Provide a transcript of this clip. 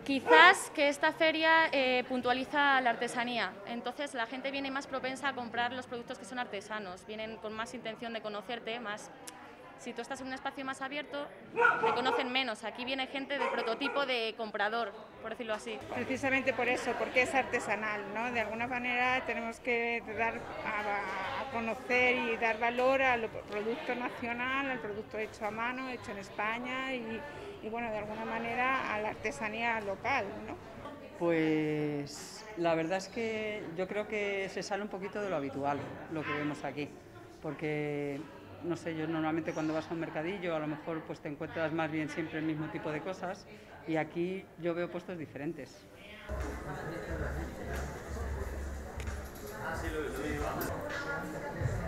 Quizás que esta feria puntualiza la artesanía, entonces la gente viene más propensa a comprar los productos que son artesanos, vienen con más intención de conocerte, más. Si tú estás en un espacio más abierto, te conocen menos. Aquí viene gente del prototipo de comprador, por decirlo así. Precisamente por eso, porque es artesanal, ¿no? De alguna manera tenemos que dar a conocer y dar valor al producto nacional, al producto hecho a mano, hecho en España y bueno, de alguna manera a la artesanía local, ¿no? Pues la verdad es que yo creo que se sale un poquito de lo habitual, lo que vemos aquí, porque no sé, yo normalmente cuando vas a un mercadillo a lo mejor pues te encuentras más bien siempre el mismo tipo de cosas y aquí yo veo puestos diferentes. Ah, sí, lo vi.